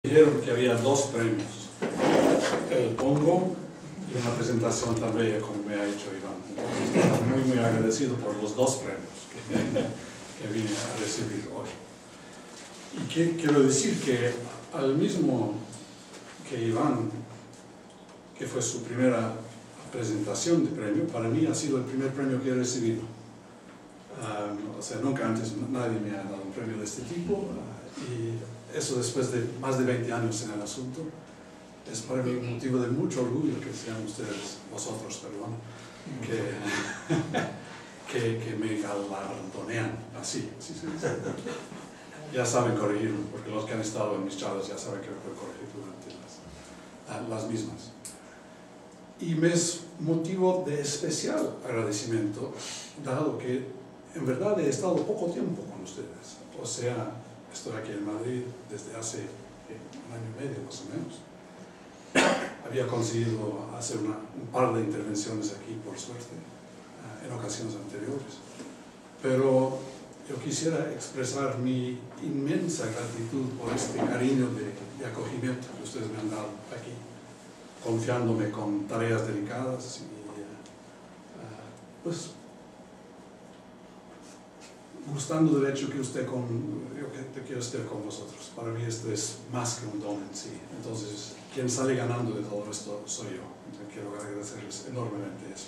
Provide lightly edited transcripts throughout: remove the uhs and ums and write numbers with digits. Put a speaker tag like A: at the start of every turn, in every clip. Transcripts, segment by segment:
A: Dijeron que había dos premios, el Pongo y una presentación tan bella como me ha hecho Iván. Estoy muy agradecido por los dos premios que vine a recibir hoy. Y quiero decir que al mismo que Iván, que fue su primera presentación de premio, para mí ha sido el primer premio que he recibido. O sea, nunca antes nadie me ha dado un premio de este tipo, y eso después de más de 20 años en el asunto. Es para mí un motivo de mucho orgullo que sean ustedes, vosotros, perdón, que me galardonean así. Sí. Ya saben corregirme, porque los que han estado en mis charlas ya saben que me puedo corregir durante las mismas. Y me es motivo de especial agradecimiento, dado que en verdad he estado poco tiempo con ustedes. O sea, estoy aquí en Madrid desde hace un año y medio más o menos. Había conseguido hacer un par de intervenciones aquí, por suerte, en ocasiones anteriores. Pero yo quisiera expresar mi inmensa gratitud por este cariño de acogimiento que ustedes me han dado aquí, confiándome con tareas delicadas y pues gustando del hecho que yo quiero estar con vosotros. Para mí esto es más que un don en sí. Entonces, quien sale ganando de todo esto soy yo. Entonces, quiero agradecerles enormemente eso.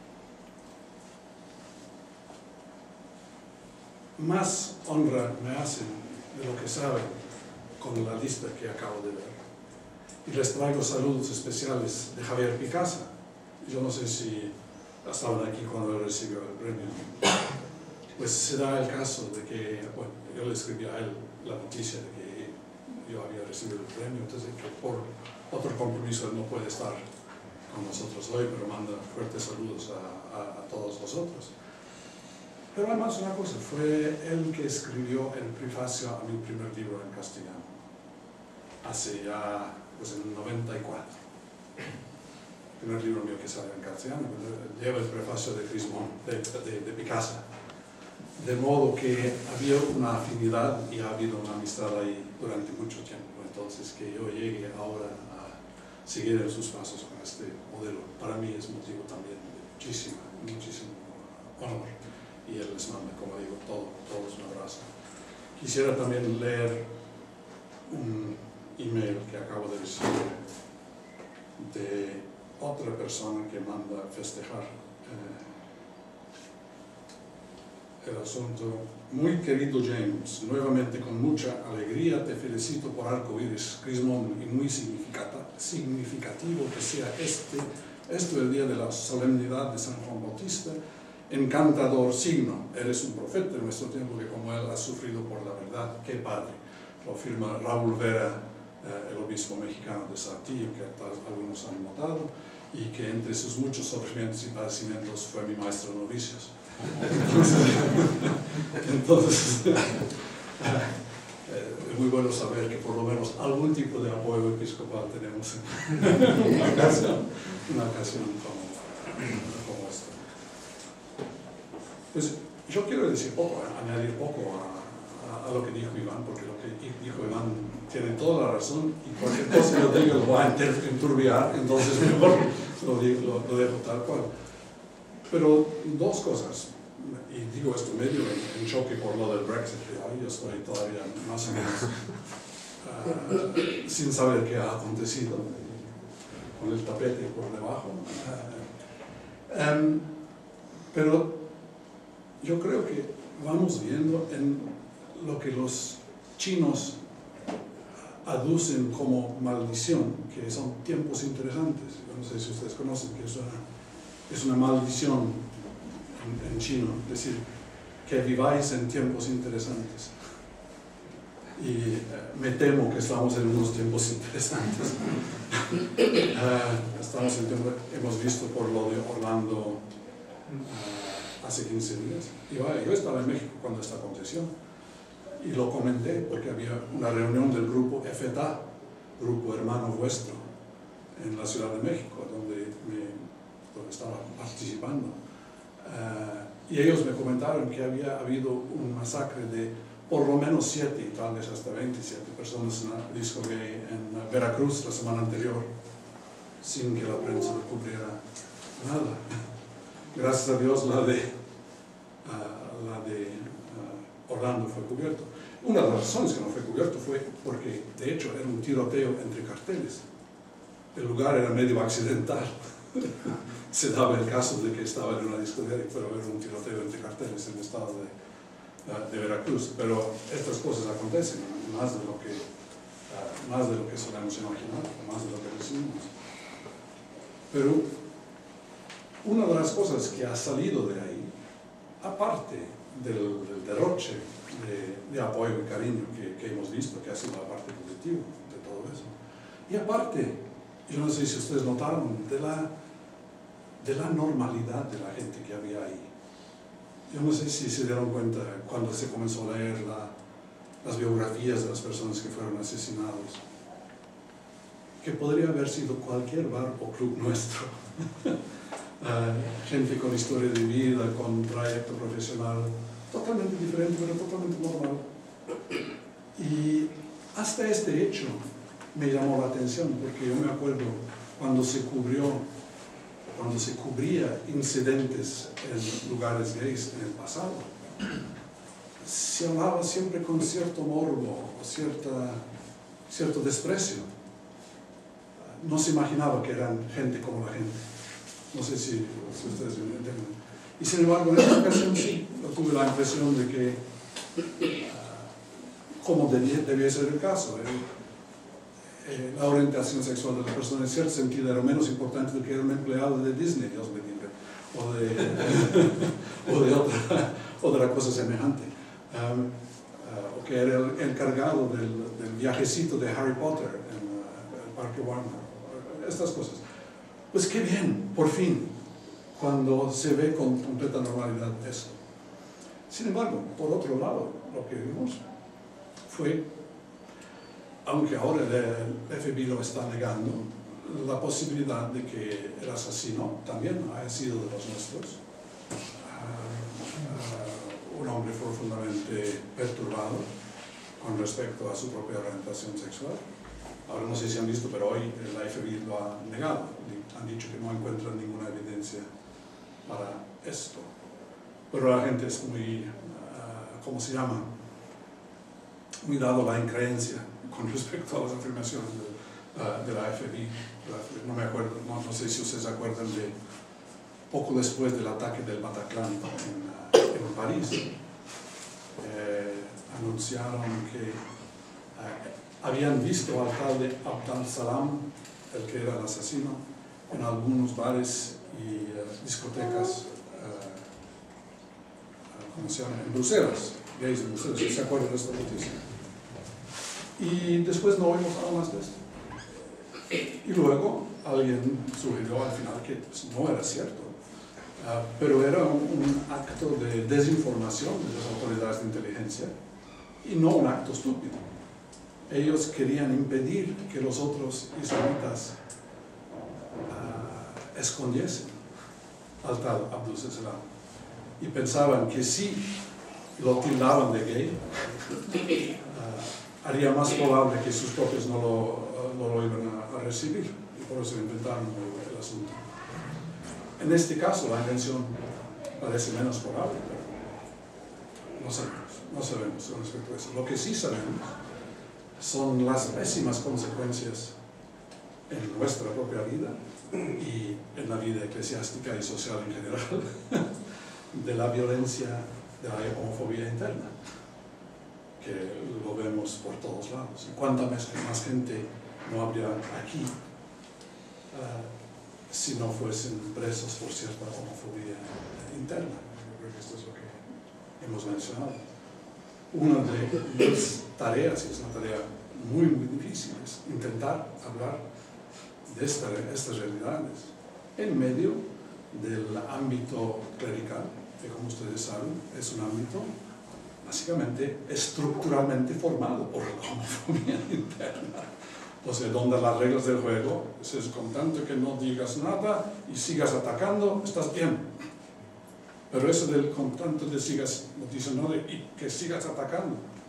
A: Más honra me hacen de lo que saben con la lista que acabo de ver. Y les traigo saludos especiales de Javier Picasa. Yo no sé si estaban aquí cuando recibió el premio. Pues se da el caso de que, bueno, yo le escribí a él la noticia de que yo había recibido el premio, entonces que por otro compromiso él no puede estar con nosotros hoy, pero manda fuertes saludos a todos vosotros. Pero además una cosa, fue él que escribió el prefacio a mi primer libro en castellano, hace ya, pues en el 94. El primer libro mío que salió en castellano, lleva el prefacio de de Picasa. De modo que había una afinidad y ha habido una amistad ahí durante mucho tiempo. Entonces, que yo llegue ahora a seguir en sus pasos con este modelo, para mí es motivo también de muchísimo honor. Y él les manda, como digo, todos un abrazo. Quisiera también leer un email que acabo de recibir de otra persona que manda festejar el asunto. Muy querido James, nuevamente con mucha alegría te felicito por Arcoíris, Crismón, y muy significativo que sea esto el día de la solemnidad de San Juan Bautista. Encantador signo, eres un profeta en nuestro tiempo que como él ha sufrido por la verdad. Qué padre. Lo afirma Raúl Vera, el obispo mexicano de Saltillo, que algunos han notado, y que entre sus muchos sufrimientos y padecimientos fue mi maestro de novicios. Entonces es muy bueno saber que por lo menos algún tipo de apoyo episcopal tenemos en una ocasión como esta. Pues yo quiero decir poco, añadir poco a lo que dijo Iván, porque lo que dijo Iván tiene toda la razón, y cualquier cosa que yo diga lo va a enturbiar, entonces mejor lo dejo tal cual. Pero dos cosas, y digo esto medio en choque por lo del Brexit, yo estoy todavía más o menos sin saber qué ha acontecido, con el tapete por debajo. Pero yo creo que vamos viendo en lo que los chinos aducen como maldición, que son tiempos interesantes. Yo no sé si ustedes conocen que es una maldición en chino, es decir, que viváis en tiempos interesantes. Y me temo que estamos en unos tiempos interesantes. Estamos en tiempo, hemos visto por lo de Orlando hace 15 días. Y vaya, yo estaba en México cuando esta aconteció y lo comenté porque había una reunión del grupo FETA, Grupo Hermano Vuestro, en la Ciudad de México, donde estaba participando. Y ellos me comentaron que había habido un masacre de por lo menos 7 y tal vez hasta 27 personas en el disco gay en Veracruz la semana anterior, sin que la prensa cubriera nada. Gracias a Dios la de Orlando fue cubierto. Una de las razones que no fue cubierto fue porque, de hecho, era un tiroteo entre carteles. El lugar era medio accidental. Se daba el caso de que estaba en una discoteca y fuera a haber un tiroteo entre carteles en el estado de Veracruz. Pero estas cosas acontecen más de lo que solemos imaginar, más de lo que decimos. Pero una de las cosas que ha salido de ahí, aparte del derroche de apoyo y cariño que hemos visto, que ha sido la parte positiva de todo eso, y aparte, yo no sé si ustedes notaron, de la normalidad de la gente que había ahí. Yo no sé si se dieron cuenta cuando se comenzó a leer las biografías de las personas que fueron asesinados, que podría haber sido cualquier bar o club nuestro. Gente con historia de vida, con trayecto profesional, totalmente diferente, pero totalmente normal. Y hasta este hecho me llamó la atención, porque yo me acuerdo cuando se cubría incidentes en lugares gays en el pasado, se hablaba siempre con cierto morbo o cierto desprecio. No se imaginaba que eran gente como la gente. No sé si ustedes me entienden. Y sin embargo, en esta ocasión sí, yo tuve la impresión de que, como debía ser el caso, la orientación sexual de la persona en cierto sentido era menos importante de que era un empleado de Disney, Dios me diga, o de otra cosa semejante, o que era el encargado del viajecito de Harry Potter en el Parque Warner, estas cosas. Pues qué bien, por fin, cuando se ve con completa normalidad eso. Sin embargo, por otro lado, lo que vimos fue, aunque ahora el FBI lo está negando, la posibilidad de que el asesino también haya sido de los nuestros. Un hombre profundamente perturbado con respecto a su propia orientación sexual. Ahora no sé si han visto, pero hoy la FBI lo ha negado. Han dicho que no encuentran ninguna evidencia para esto. Pero la gente es muy, ¿cómo se llama? Muy dado a la increencia con respecto a las afirmaciones de la FBI. No me acuerdo, no sé si ustedes se acuerdan de poco después del ataque del Bataclan en París. Anunciaron que habían visto al alcalde Abdel Salam, el que era el asesino, en algunos bares y discotecas, ¿cómo se llama? En Bruselas, gays en Bruselas, ¿se acuerdan de esta noticia? Y después no oímos nada más de esto. Y luego alguien sugirió al final que pues, no era cierto, pero era un acto de desinformación de las autoridades de inteligencia y no un acto estúpido. Ellos querían impedir que los otros islamitas escondiesen al tal Abdel Salam y pensaban que si lo tildaban de gay, haría más probable que sus propios no lo iban a recibir, y por eso inventaron el asunto. En este caso la invención parece menos probable, pero no sabemos con respecto a eso. Lo que sí sabemos son las pésimas consecuencias en nuestra propia vida y en la vida eclesiástica y social en general de la violencia, de la homofobia interna, que lo vemos por todos lados. Y cuánta más gente no habría aquí si no fuesen presos por cierta homofobia interna. Yo creo que esto es lo que hemos mencionado. Una de mis tareas, y es una tarea muy difícil, es intentar hablar de estas realidades en medio del ámbito clerical, que como ustedes saben es un ámbito básicamente estructuralmente formado por la homofobia interna. O sea, donde las reglas del juego es con tanto que no digas nada y sigas atacando, estás bien. Pero eso del con tanto de sigas no diciendo nada y que sigas atacando,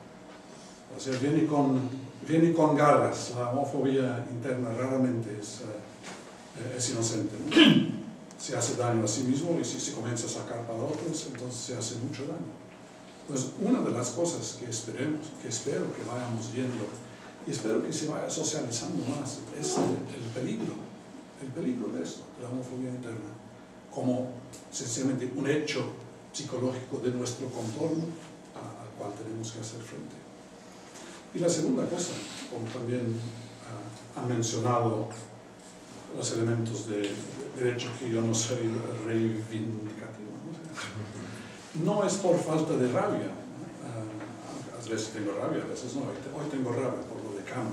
A: O sea, viene con garras. La homofobia interna raramente es inocente, ¿no? Se hace daño a sí mismo y si se comienza a sacar para otros, entonces se hace mucho daño. Pues una de las cosas que espero que vayamos viendo y espero que se vaya socializando más es el peligro de esto, de la homofobia interna, como sencillamente un hecho psicológico de nuestro contorno al cual tenemos que hacer frente. Y la segunda cosa, como también han mencionado los elementos de derecho, que yo no soy reivindicativo, no es por falta de rabia, a veces tengo rabia, a veces no, hoy tengo rabia por lo de Kant,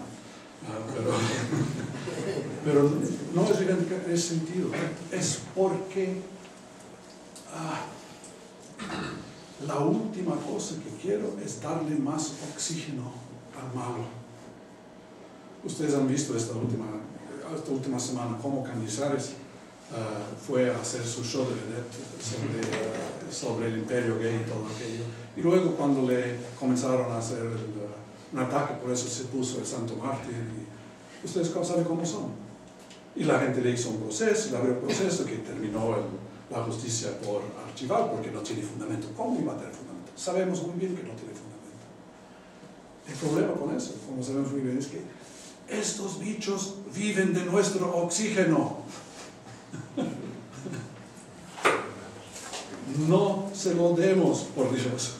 A: pero no es reivindicar en ese sentido, es porque la última cosa que quiero es darle más oxígeno al malo. Ustedes han visto esta última semana cómo Cañizares fue a hacer su show de vedette sobre el imperio gay y todo aquello. Y luego cuando le comenzaron a hacer un ataque, por eso se puso el santo mártir. Y ustedes saben cómo son. Y la gente le hizo un proceso, le abrió un proceso que terminó la justicia por archivar porque no tiene fundamento. ¿Cómo iba a tener fundamento? Sabemos muy bien que no tiene fundamento. El problema con eso, como sabemos muy bien, es que estos bichos viven de nuestro oxígeno. No se lo demos, por Dios.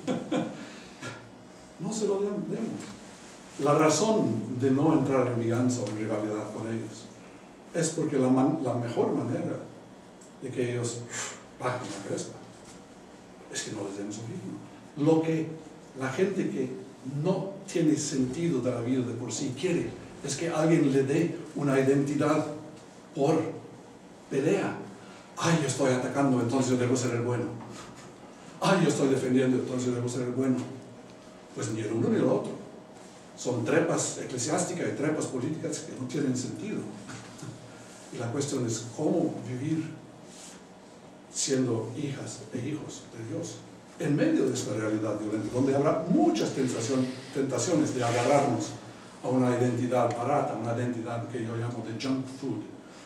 A: No se lo demos. La razón de no entrar en venganza o en rivalidad con ellos es porque la mejor manera de que ellos bajen la cresta es que no les demos oxígeno. Lo que la gente que no tiene sentido de la vida de por sí quiere es que alguien le dé una identidad por pelea. Ay, yo estoy atacando, entonces yo debo ser el bueno. Ay, yo estoy defendiendo, entonces yo debo ser el bueno. Pues ni el uno ni el otro. Son trepas eclesiásticas y trepas políticas que no tienen sentido. Y la cuestión es cómo vivir siendo hijas e hijos de Dios en medio de esta realidad violenta, donde habrá muchas tentaciones de agarrarnos a una identidad barata, una identidad que yo llamo de junk food.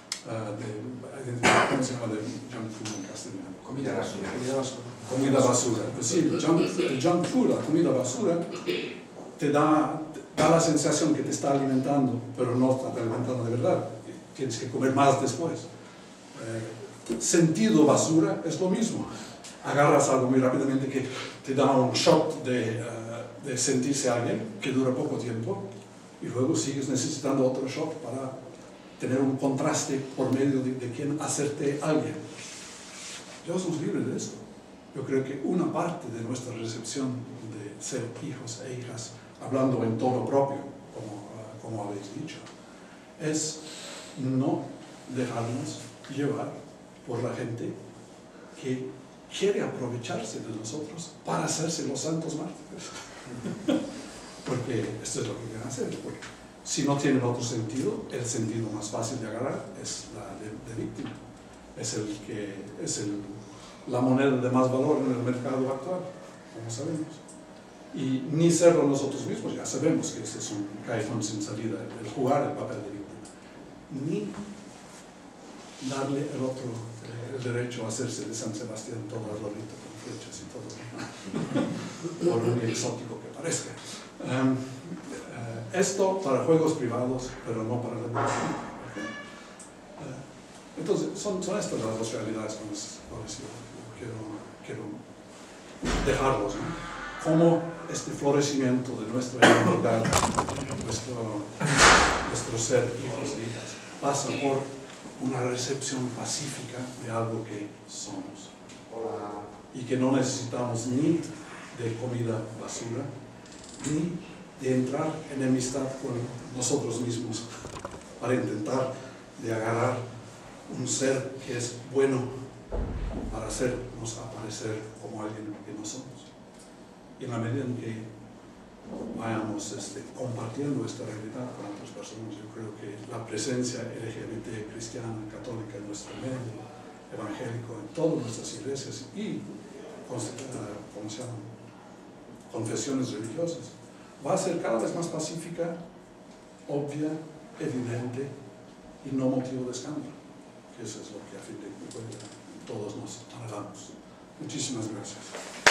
A: ¿Cómo se llama de junk food en castellano?
B: Comida basura.
A: Comida basura. Pues sí, el junk food, la comida basura, te da la sensación que te está alimentando, pero no está alimentando de verdad. Tienes que comer más después. Sentido basura es lo mismo. Agarras algo muy rápidamente que te da un shock de sentirse alguien, que dura poco tiempo, y luego sigues necesitando otro shock para tener un contraste por medio de quien hacerte alguien. Dios nos libre de esto. Yo creo que una parte de nuestra recepción de ser hijos e hijas, hablando en tono propio, como habéis dicho, es no dejarnos llevar por la gente que quiere aprovecharse de nosotros para hacerse los santos mártires. Porque esto es lo que quieren hacer. Porque si no tienen otro sentido, el sentido más fácil de agarrar es la de víctima. Es la moneda de más valor en el mercado actual, como sabemos. Y ni serlo nosotros mismos, ya sabemos que ese es un callejón sin salida, el jugar el papel de víctima. Ni darle el derecho a hacerse de San Sebastián todo arbolito con flechas y todo, por muy exótico que parezca. Esto para juegos privados, pero no para la educación. Entonces, son estas las dos realidades con las cuales yo quiero dejarlos, ¿no? Cómo este florecimiento de nuestra identidad, nuestro ser hijos e hijas, pasa por una recepción pacífica de algo que somos. Y que no necesitamos ni de comida basura, ni de entrar en enemistad con nosotros mismos para intentar de agarrar un ser que es bueno para hacernos aparecer como alguien que no somos. Y en la medida en que vayamos compartiendo esta realidad con otras personas, yo creo que la presencia LGBT cristiana, católica en nuestro medio, evangélico en todas nuestras iglesias y ¿cómo se llaman? Confesiones religiosas, va a ser cada vez más pacífica, obvia, evidente y no motivo de escándalo, que eso es lo que a fin de cuentas todos nos anhelamos. Muchísimas gracias.